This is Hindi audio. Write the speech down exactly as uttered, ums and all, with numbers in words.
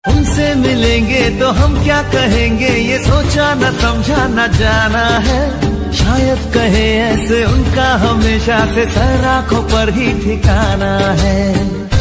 उनसे मिलेंगे तो हम क्या कहेंगे, ये सोचा न समझा न जाना है। शायद कहे ऐसे उनका हमेशा से सर आंखों पर ही ठिकाना है।